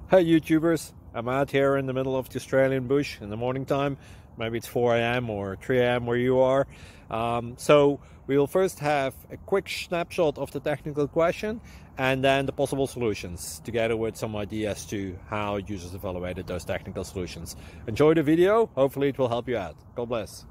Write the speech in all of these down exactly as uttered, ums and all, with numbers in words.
Hey YouTubers, I'm out here in the middle of the Australian bush in the morning time. Maybe it's four A M or three A M where you are. Um, so we'll first have a quick snapshot of the technical question and then the possible solutions, together with some ideas to how users evaluated those technical solutions. Enjoy the video, hopefully it will help you out. God bless.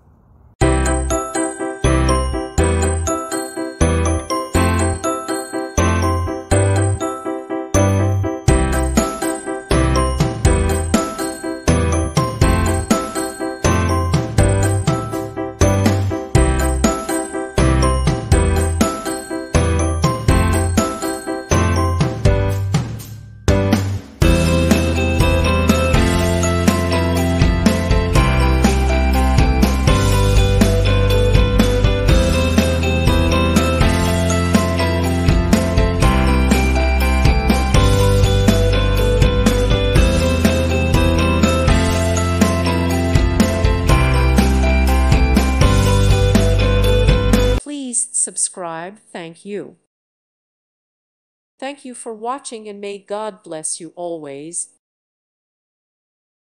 Please subscribe. Thank you. Thank you for watching, and may God bless you always.